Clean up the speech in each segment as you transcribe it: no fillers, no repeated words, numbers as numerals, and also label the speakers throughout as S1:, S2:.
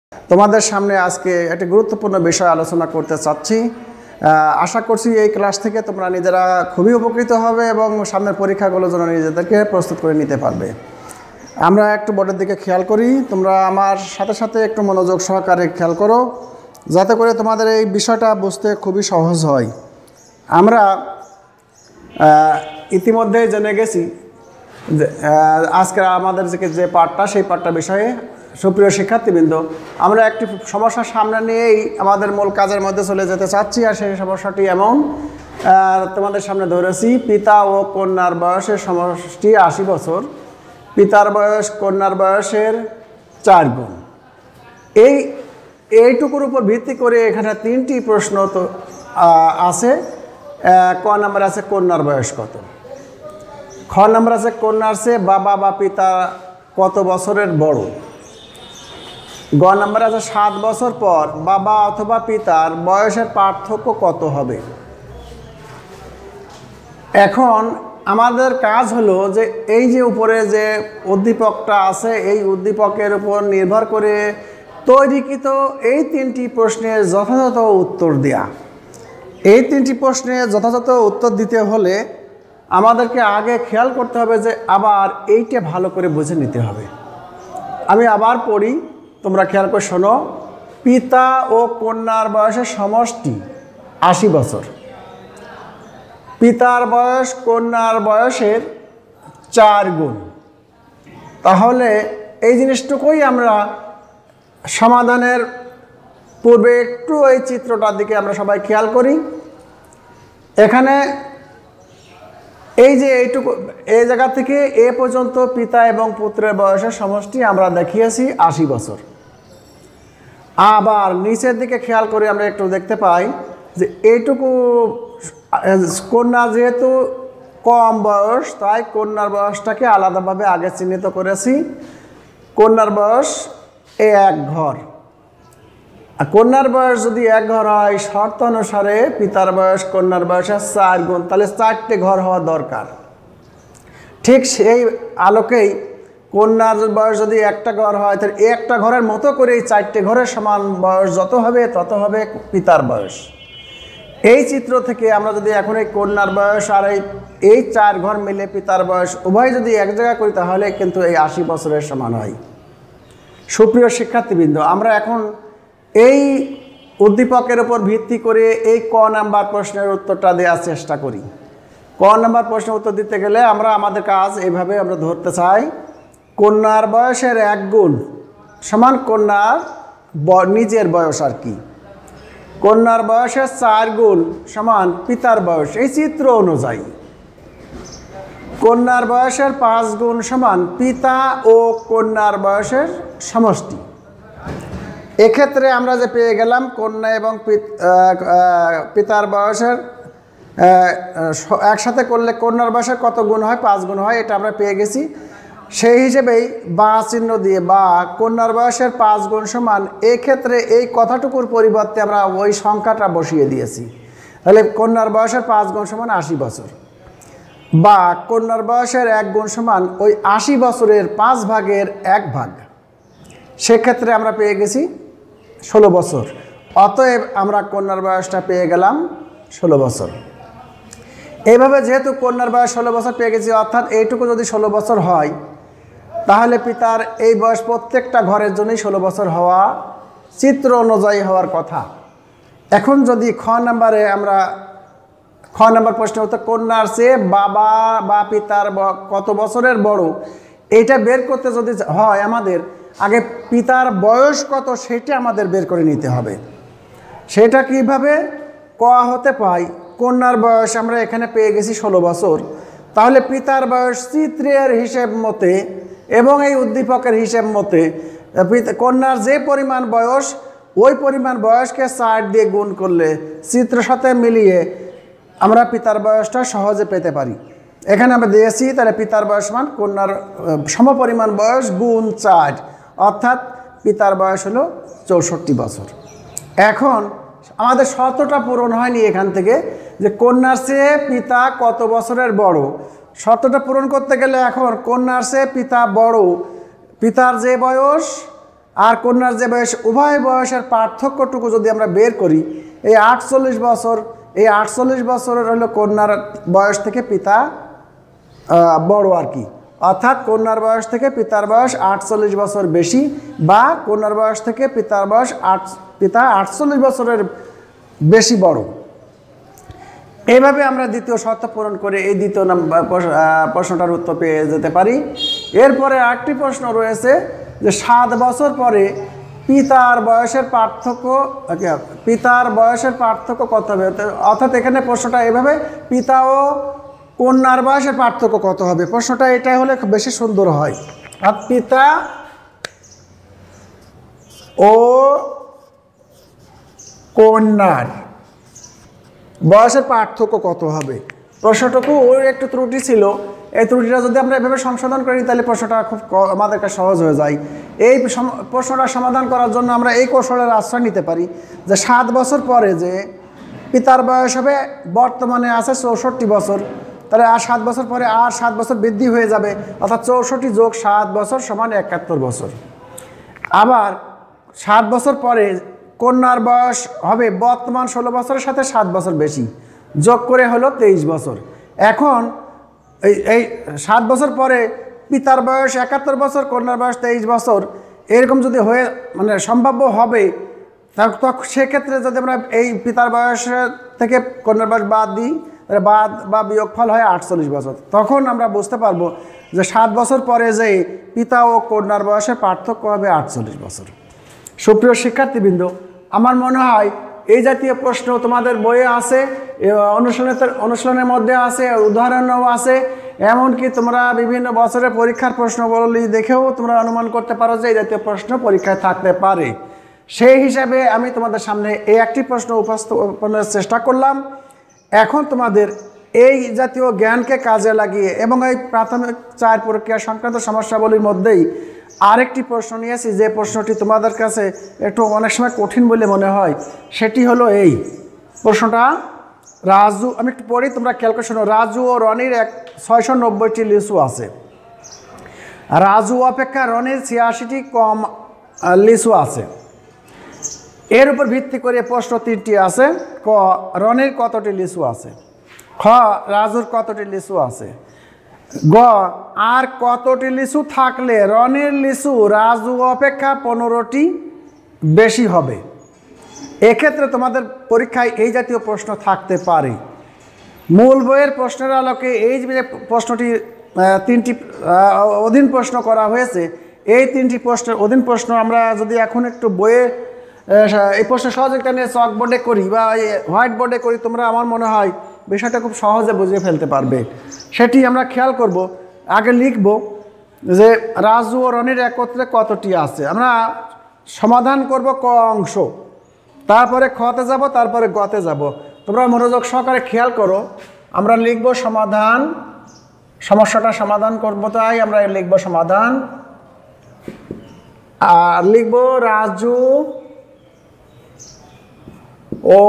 S1: তোমাদের সামনে আজকে একটা গুরুত্বপূর্ণ বিষয় আলোচনা করতে চাচ্ছি। আশা করছি এই ক্লাস থেকে তোমরা নিজেরা খুবই উপকৃত হবে এবং সামনের পরীক্ষাগুলোর জন্য নিজেদেরকে প্রস্তুত করে নিতে পারবে। আমরা একটু বোর্ডের দিকে খেয়াল করি, তোমরা আমার সাথে সাথে একটু মনোযোগ সহকারে খেয়াল করো, যাতে করে তোমাদের এই বিষয়টা বুঝতে খুবই সহজ হয়। আমরা ইতিমধ্যেই জেনে গেছি যে আজকে আমাদের যে পাঠটা, সেই পাঠটা বিষয়ে সুপ্রিয় শিক্ষার্থীবৃন্দ, আমরা একটি সমস্যার সামনে নিয়েই আমাদের মূল কাজের মধ্যে চলে যেতে চাচ্ছি। আর সেই সমস্যাটি এমন, তোমাদের সামনে ধরেছি, পিতা ও কন্যার বয়সের সমষ্টি 80 বছর, পিতার বয়স কন্যার বয়সের 4 গুণ। এইটুকুর উপর ভিত্তি করে এখানে 3টি প্রশ্ন তো আছে। ক নাম্বার আছে কন্যার বয়স কত, খ নাম্বার আছে কন্যার চেয়ে বাবা বা পিতা কত বছরের বড়, গ নাম্বার আছে 7 বছর পর বাবা অথবা পিতার বয়সের পার্থক্য কত হবে। এখন আমাদের কাজ হলো যে এই যে উপরে যে উদ্দীপকটা আছে, এই উদ্দীপকের উপর নির্ভর করে তৈরিকৃত এই 3টি প্রশ্নের যথাযথ উত্তর দেয়া। এই 3টি প্রশ্নের যথাযথ উত্তর দিতে হলে আমাদেরকে আগে খেয়াল করতে হবে যে আবার এইটা ভালো করে বুঝে নিতে হবে। আমি আবার পড়ি, তোমরা খেয়াল করে শোনো। পিতা ও কন্যার বয়সের সমষ্টি 80 বছর, পিতার বয়স কন্যার বয়সের 4 গুণ। তাহলে এই জিনিসটুকুই আমরা সমাধানের পূর্বে একটু এই চিত্রটার দিকে আমরা সবাই খেয়াল করি। এখানে এই যে এইটুকু, এই জায়গা থেকে এ পর্যন্ত পিতা এবং পুত্রের বয়সের সমষ্টি আমরা দেখিয়েছি 80 বছর। আবার নিচের দিকে খেয়াল করে আমরা একটু দেখতে পাই যে এইটুকু কন্যা যেহেতু কম বয়স, তাই কন্যার বয়সটাকে আলাদাভাবে আগে চিহ্নিত করেছি। কন্যার বয়স 1 ঘর। আর কন্যার বয়স যদি 1 ঘর হয়, শর্ত অনুসারে পিতার বয়স কন্যার বয়সের 4 গুণ, তাহলে 4টে ঘর হওয়া দরকার। ঠিক সেই আলোকেই কন্যার বয়স যদি 1টা ঘর হয়, তাহলে একটা ঘরের মতো করে এই 4টে ঘরের সমান বয়স যত হবে তত হবে পিতার বয়স। এই চিত্র থেকে আমরা যদি এখন এই কন্যার বয়স আর এই 4 ঘর মিলে পিতার বয়স উভয় যদি এক জায়গায় করি, তাহলে কিন্তু এই 80 বছরের সমান হয়। সুপ্রিয় শিক্ষার্থীবৃন্দ, আমরা এখন এই উদ্দীপকের উপর ভিত্তি করে এই ক নাম্বার প্রশ্নের উত্তরটা দেওয়ার চেষ্টা করি। ক নাম্বার প্রশ্নের উত্তর দিতে গেলে আমাদের কাজ এইভাবে আমরা ধরতে চাই, কন্যার বয়সের 1 গুণ সমান কন্যার নিজের বয়স আর কি, কন্যার বয়সের 4 গুণ সমান পিতার বয়স এই চিত্র অনুযায়ী, কন্যার বয়সের 5 গুণ সমান পিতা ও কন্যার বয়সের সমষ্টি। এক্ষেত্রে আমরা যে পেয়ে গেলাম কন্যা এবং পিতার বয়সের একসাথে করলে কন্যার বয়সের কত গুণ হয়, 5 গুণ হয়, এটা আমরা পেয়ে গেছি। সেই হিসেবেই বা চিহ্ন দিয়ে বা কন্যার বয়সের 5 গুণ সমান, এক্ষেত্রে এই কথাটুকুর পরিবর্তে আমরা ওই সংখ্যাটা বসিয়ে দিয়েছি। তাহলে কন্যার বয়সের 5 গুণ সমান 80 বছর, বা কন্যার বয়সের 1 গুণ সমান ওই 80 বছরের 5 ভাগের 1 ভাগ। সেক্ষেত্রে আমরা পেয়ে গেছি 16 বছর। অতএব আমরা কন্যার বয়সটা পেয়ে গেলাম 16 বছর। এইভাবে যেহেতু কন্যার বয়স 16 বছর পেয়ে গেছি, অর্থাৎ এইটুকু যদি 16 বছর হয়, তাহলে পিতার এই বয়স প্রত্যেকটা ঘরের জন্যই 16 বছর হওয়া চিত্র অনুযায়ী হওয়ার কথা। এখন যদি খ নাম্বার প্রশ্ন হতো কন্যার চেয়ে বাবা বা পিতার কত বছরের বড়, এইটা বের করতে যদি হয় আমাদের আগে পিতার বয়স কত সেটা আমাদের বের করে নিতে হবে। সেটা কিভাবে হতে পাই, কন্যার বয়স আমরা এখানে পেয়ে গেছি 16 বছর, তাহলে পিতার বয়স চিত্রের হিসেব মতে এবং এই উদ্দীপকের হিসেব মতে কন্যার যে পরিমাণ বয়স, ওই পরিমাণ বয়সকে 4 দিয়ে গুণ করলে চিত্রের সাথে মিলিয়ে আমরা পিতার বয়সটা সহজে পেতে পারি। এখানে আমরা দিয়েছি, তাহলে পিতার বয়স মান কন্যার সমপরিমাণ বয়স গুণ 4, অর্থাৎ পিতার বয়স হলো 64 বছর। এখন আমাদের শর্তটা পূরণ হয়নি এখান থেকে, যে কন্যার চেয়ে পিতা কত বছরের বড়। শর্তটা পূরণ করতে গেলে এখন কন্যার চেয়ে পিতা বড়, পিতার যে বয়স আর কন্যার যে বয়স, উভয় বয়সের পার্থক্যটুকু যদি আমরা বের করি, এই 48 বছর, এই 48 বছরের হলো কন্যার বয়স থেকে পিতা বড় আর কি, অর্থাৎ কন্যার বয়স থেকে পিতার বয়স 48 বছর বেশি, বা কন্যার বয়স থেকে পিতার বয়স পিতা 48 বছরের বেশি বড়। এইভাবে আমরা দ্বিতীয় শর্ত পূরণ করে এই দ্বিতীয় প্রশ্নটার উত্তর পেয়ে যেতে পারি। এরপরে আরেকটি প্রশ্ন রয়েছে যে 7 বছর পরে পিতার বয়সের পার্থক্য কত হবে, অর্থাৎ এখানে প্রশ্নটা এভাবে, পিতা ও কন্যার বয়সের পার্থক্য কত হবে। প্রশ্নটা এটা হলে বেশি সুন্দর হয়। আর পিতা ও কন্যার বয়সের পার্থক্য কত হবে। প্রশ্নটুকু ওর একটু ত্রুটি ছিল, এই ত্রুটিটা যদি আমরা এভাবে সংশোধন করি তাহলে প্রশ্নটা খুব আমাদের কাছে সহজ হয়ে যায়। এই প্রশ্নটা সমাধান করার জন্য আমরা এই কৌশলের আশ্রয় নিতে পারি যে 7 বছর পরে যে পিতার বয়স হবে, বর্তমানে আছে 64 বছর, তাহলে আর 7 বছর পরে আর 7 বছর বৃদ্ধি হয়ে যাবে, অর্থাৎ 64 যোগ 7 বছর সমান 71 বছর। আবার 7 বছর পরে কন্যার বয়স হবে বর্তমান 16 বছরের সাথে 7 বছর বেশি, যোগ করে হলো 23 বছর। এখন এই 7 বছর পরে পিতার বয়স 71 বছর, কন্যার বয়স 23 বছর, এরকম যদি হয়ে মানে সম্ভাব্য হবে, তখন সেক্ষেত্রে যদি আমরা এই পিতার বয়স থেকে কন্যার বয়স বাদ দিই, বাদ বা বিয়োগফল হয় 48 বছর, তখন আমরা বুঝতে পারবো যে 7 বছর পরে যে পিতা ও কন্যার বয়সের পার্থক্য হবে 48 বছর। সুপ্রিয় শিক্ষার্থীবৃন্দ, আমার মনে হয় এই জাতীয় প্রশ্ন তোমাদের বইয়ে আছে, অনুশীলনের মধ্যে আছে, উদাহরণও আছে, এমনকি তোমরা বিভিন্ন বছরের পরীক্ষার প্রশ্নবলী দেখেও তোমরা অনুমান করতে পারো যে এই জাতীয় প্রশ্ন পরীক্ষায় থাকতে পারে। সেই হিসাবে আমি তোমাদের সামনে এই একটি প্রশ্ন উপস্থাপনের চেষ্টা করলাম। এখন তোমাদের এই জাতীয় জ্ঞানকে কাজে লাগিয়ে এবং এই প্রাথমিক 4 প্রক্রিয়া সংক্রান্ত সমস্যাবলীর মধ্যেই আরেকটি প্রশ্ন নিয়েছি, যে প্রশ্নটি তোমাদের কাছে একটু অনেক সময় কঠিন বলে মনে হয়। সেটি হলো এই প্রশ্নটা, রাজু, আমি একটু পড়ি, তোমরা খেয়াল করে শোনো। রাজু ও রনির 690টি লিচু আছে। রাজু অপেক্ষা রনির 86টি কম লিচু আছে। এর উপর ভিত্তি করে প্রশ্ন 3টি আছে। ক, রনির কতটি লিচু আছে? খ, রাজুর কতটি লিচু আছে? গ, আর কতটি লিচু থাকলে রনির লিচু রাজু অপেক্ষা 15টি বেশি হবে? এক্ষেত্রে তোমাদের পরীক্ষায় এই জাতীয় প্রশ্ন থাকতে পারে। মূল বইয়ের প্রশ্নের আলোকে এই যে প্রশ্নটি 3টি অধীন প্রশ্ন করা হয়েছে, এই 3টি প্রশ্নের অধীন প্রশ্ন আমরা যদি এখন একটু বইয়ে এই প্রশ্ন সহযোগিতা নিয়ে চক বোর্ডে করি বা হোয়াইট বোর্ডে করি, তোমরা আমার মনে হয় বিষয়টা খুব সহজে বুঝে ফেলতে পারবে। সেটি আমরা খেয়াল করব। আগে লিখব যে রাজু ও রনির একত্রে কতটি আছে। আমরা সমাধান করব ক অংশ, তারপরে খতে যাব, তারপরে গতে যাব। তোমরা মনোযোগ সহকারে খেয়াল করো। আমরা লিখব সমাধান, সমস্যাটা সমাধান করব, তাই আমরা লিখব সমাধান। আর লিখব রাজু ও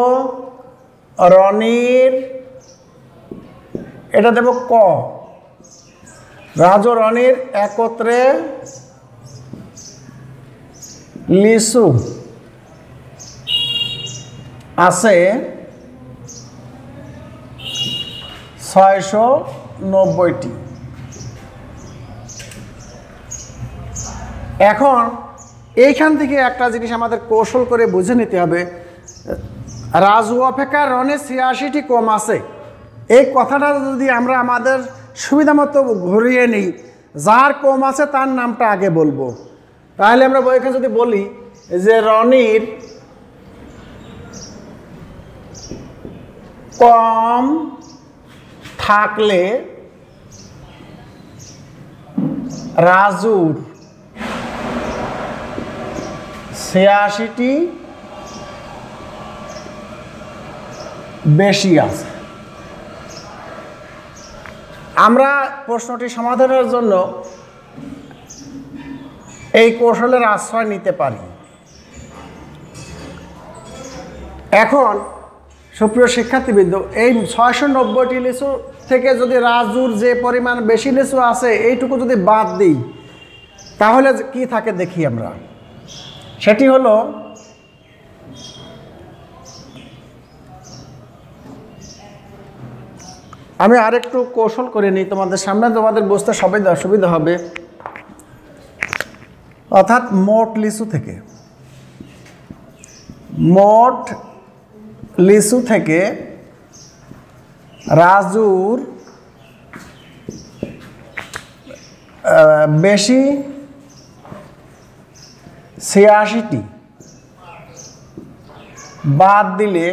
S1: রনির, এটা দেব ক, রাজু রনির একত্রে লিচু আছে 690টি। এখন এইখান থেকে একটা জিনিস আমাদের কৌশল করে বুঝে নিতে হবে, রাজু অপেক্ষা রনির 86টি কম আছে। এই কথাটা যদি আমরা আমাদের সুবিধা মতো ঘুরিয়ে নিই, যার কম আছে তার নামটা আগে বলবো। তাহলে আমরা বইকে যদি বলি যে রনির কম থাকলে রাজুর 86টি বেশি আছে। আমরা প্রশ্নটি সমাধানের জন্য এই কৌশলের আশ্রয় নিতে পারি। এখন সুপ্রিয় শিক্ষার্থীবৃন্দ, এই 690টি লিচু থেকে যদি রাজুর যে পরিমাণ বেশি লিচু আছে এইটুকু যদি বাদ দিই, তাহলে কি থাকে দেখি আমরা। সেটি হলো আমি আরেকটু কৌশল করে নিই তোমাদের সামনে, তোমাদের বুঝতে সুবিধা হবে। অর্থাৎ মোট লিচু থেকে রাজুর বেশি 86টি বাদ দিলে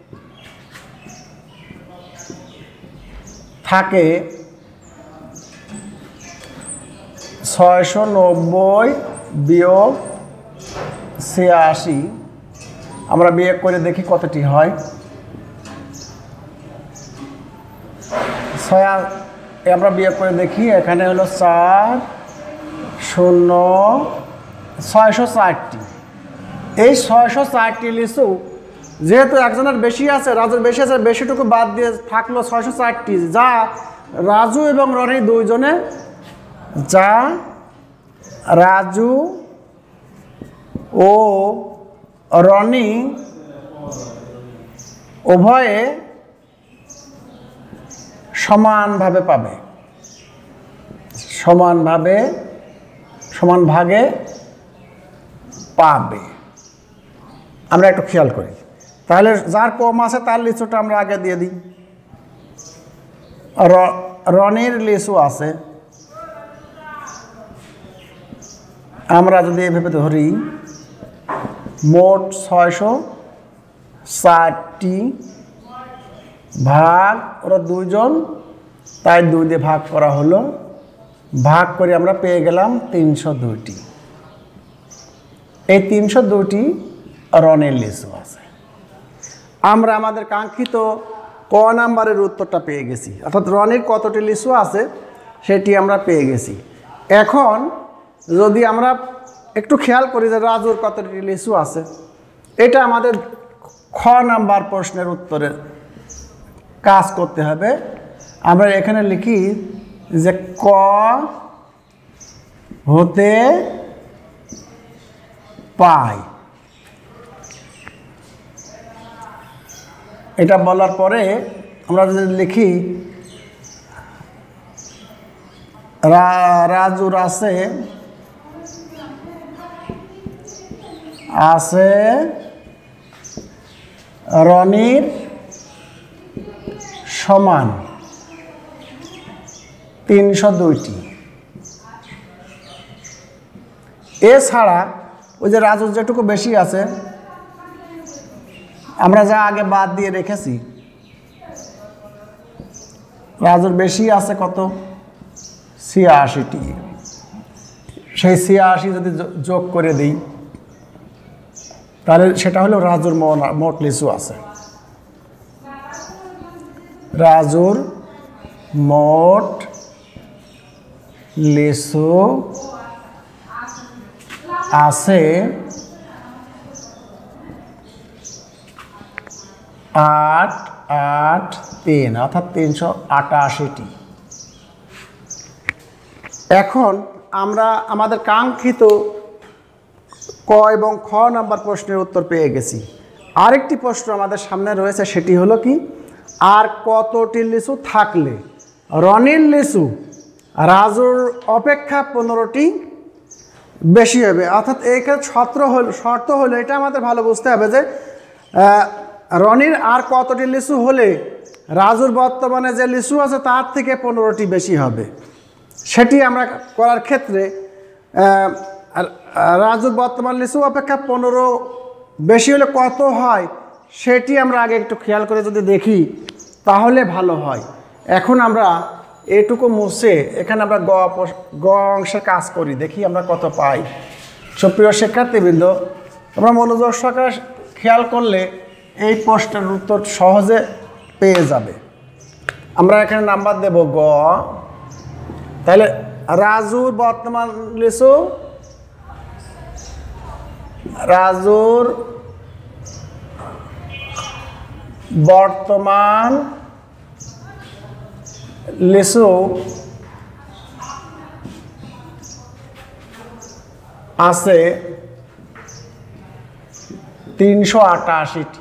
S1: থাকে 690 বিয়োগ 86। আমরা বিয়োগ করে দেখি কতটি হয়। আমরা বিয়োগ করে দেখি, এখানে হলো 4 0 660টি। এই 660টি লিচু যেহেতু একজনের বেশি আছে, রাজুর বেশি আছে, বেশিটুকু বাদ দিয়ে থাকলো 660টি, যা রাজু এবং রনি দুইজনে, যা রাজু ও রনি উভয়ে সমানভাবে পাবে, সমান ভাগে পাবে। আমরা একটু খেয়াল করি, তাহলে যার কম আছে তার লিচুটা আমরা আগে দিয়ে দিই। রনির লিচু আছে, আমরা যদি এভাবে ধরি, মোট 660টি ভাগ, ওরা দুইজন, তাই 2 দিয়ে ভাগ করা হলো, ভাগ করে আমরা পেয়ে গেলাম 302টি। এই 302টি রনির লিচু আছে। আমরা আমাদের কাঙ্ক্ষিত ক নাম্বারের উত্তরটা পেয়ে গেছি, অর্থাৎ রনির কতটি লিচু আছে সেটি আমরা পেয়ে গেছি। এখন যদি আমরা একটু খেয়াল করি যে রাজুর কতটি লিচু আছে, এটা আমাদের খ নাম্বার প্রশ্নের উত্তরে কাজ করতে হবে। আমরা এখানে লিখি যে ক হতে পাই, এটা বলার পরে আমরা যদি লিখি রাজুর আছে রনির সমান 302টি। এছাড়া ওই যে রাজুর যেটুকু বেশি আছে, আমরা যা আগে বাদ দিয়ে রেখেছি, রাজুর বেশি আছে কত, 86টি। সেই 86 যদি যোগ করে দিই, তাহলে সেটা হলো রাজুর মোট লিচু আছে। রাজুর মোট লিচু আছে 883, অর্থাৎ 388টি। এখন আমরা আমাদের কাঙ্ক্ষিত ক এবং খ নাম্বার প্রশ্নের উত্তর পেয়ে গেছি। আরেকটি প্রশ্ন আমাদের সামনে রয়েছে, সেটি হলো কি, আর কতটি লিচু থাকলে রনির লিচু রাজুর অপেক্ষা 15টি বেশি হবে। অর্থাৎ এইখানে শর্ত হলো, এটা আমাদের ভালো বুঝতে হবে যে রনির আর কতটি লিচু হলে রাজুর বর্তমানে যে লিচু আছে তার থেকে 15টি বেশি হবে। সেটি আমরা করার ক্ষেত্রে রাজুর বর্তমান লিচু অপেক্ষা 15 বেশি হলে কত হয় সেটি আমরা আগে একটু খেয়াল করে যদি দেখি তাহলে ভালো হয়। এখন আমরা এটুকু মুছে এখানে আমরা গ অংশে কাজ করি, দেখি আমরা কত পাই। সুপ্রিয় শিক্ষার্থীবৃন্দ, তোমরা মনোযোগ সহকারে খেয়াল করলে এই প্রশ্নের উত্তর সহজে পেয়ে যাবে। আমরা এখানে নাম্বার দেব গ। তাহলে রাজুর বর্তমান লিচু, রাজুর বর্তমান লিচু আছে 388টি।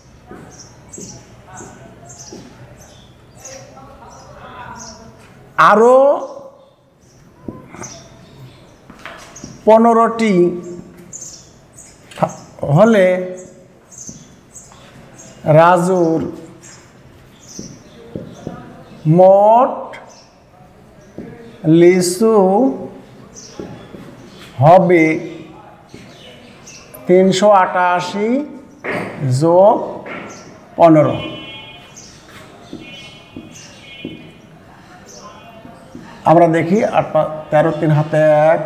S1: আরও 15টি হলে রাজুর মোট লিচু হবে 388 যোগ 15। আমরা দেখি 13 3 হাতে 1,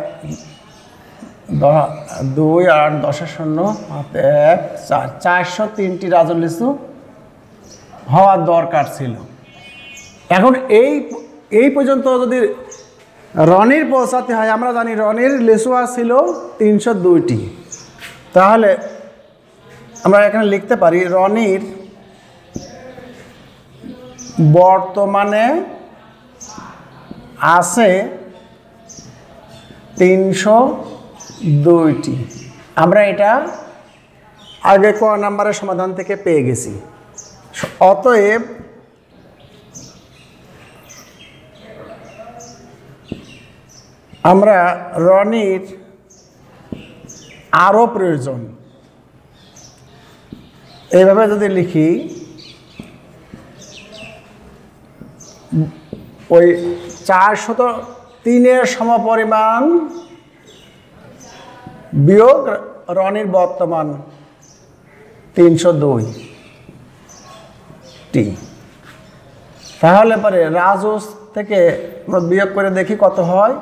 S1: 2 8 10 0 হাতে 1 4, 403টি রাজুর লিচু হওয়ার দরকার ছিল। এখন এই পর্যন্ত যদি রনির পৌঁছাতে হয়, আমরা জানি রনির লিচু ছিল 302টি, তাহলে আমরা এখানে লিখতে পারি রনির বর্তমানে আছে 302টি। আমরা এটা আগে ক নাম্বারের সমাধান থেকে পেয়ে গেছি। অতএব আমরা রনির আরও প্রয়োজন, এইভাবে যদি লিখি, ওই 403-এর সমপরিমাণ বিয়োগ রনির বর্তমান 302টি, তাহলে পরে রাজু থেকে আমরা বিয়োগ করে দেখি কত হয়।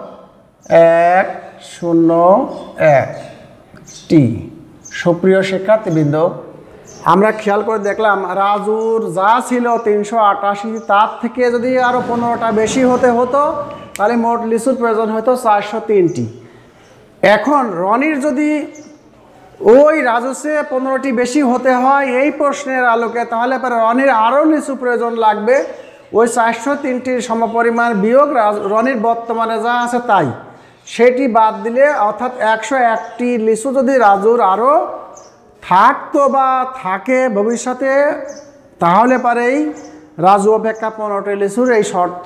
S1: 101টি। সুপ্রিয় শিক্ষার্থীবৃন্দ, আমরা খেয়াল করে দেখলাম রাজুর যা ছিল 388, তার থেকে যদি আরও 15টা বেশি হতে হতো তাহলে মোট লিচুর প্রয়োজন হতো 403টি। এখন রনির যদি ওই রাজুর চেয়ে 15টি বেশি হতে হয় এই প্রশ্নের আলোকে, তাহলে পরে রনির আরও লিচু প্রয়োজন লাগবে ওই 403টির সমপরিমাণ বিয়োগ রনির বর্তমানে যা আছে তাই, সেটি বাদ দিলে, অর্থাৎ 101টি লিচু যদি রাজুর আরও থাকতো বা থাকে ভবিষ্যতে, তাহলে পারেই রাজু অপেক্ষা 15টি লিচুর এই শর্ত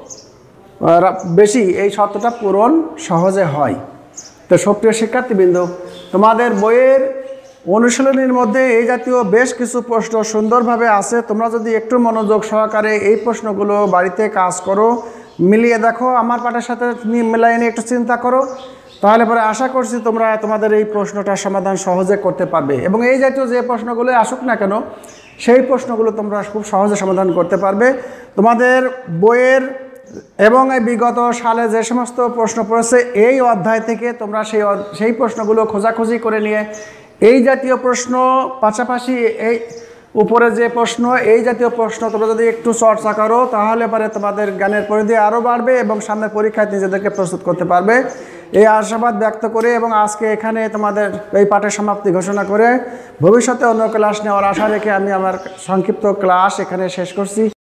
S1: বেশি, এই শর্তটা পূরণ সহজে হয়। তো সুপ্রিয় শিক্ষার্থীবৃন্দ, তোমাদের বইয়ের অনুশীলনীর মধ্যে এই জাতীয় বেশ কিছু প্রশ্ন সুন্দরভাবে আছে। তোমরা যদি একটু মনোযোগ সহকারে এই প্রশ্নগুলো বাড়িতে কাজ করো, মিলিয়ে দেখো, আমার পাঠের সাথে মিলাই নিয়ে একটু চিন্তা করো, তাহলে পরে আশা করছি তোমরা তোমাদের এই প্রশ্নটার সমাধান সহজে করতে পারবে। এবং এই জাতীয় যে প্রশ্নগুলো আসুক না কেন, সেই প্রশ্নগুলো তোমরা খুব সহজে সমাধান করতে পারবে। তোমাদের বইয়ের এবং এই বিগত সালে যে সমস্ত প্রশ্ন পড়েছে এই অধ্যায় থেকে তোমরা সেই প্রশ্নগুলো খোঁজাখুঁজি করে নিয়ে এই জাতীয় প্রশ্ন, পাশাপাশি এই উপরে যে প্রশ্ন, এই জাতীয় প্রশ্ন তোমরা যদি একটু চর্চা করো, তাহলে পরে তোমাদের জ্ঞানের পরিধি আরও বাড়বে এবং সামনের পরীক্ষায় নিজেদেরকে প্রস্তুত করতে পারবে। এই আশাবাদ ব্যক্ত করে এবং আজকে এখানে তোমাদের এই পাঠের সমাপ্তি ঘোষণা করে ভবিষ্যতে অন্য ক্লাস নেওয়ার আশা রেখে আমি আমার সংক্ষিপ্ত ক্লাস এখানে শেষ করছি।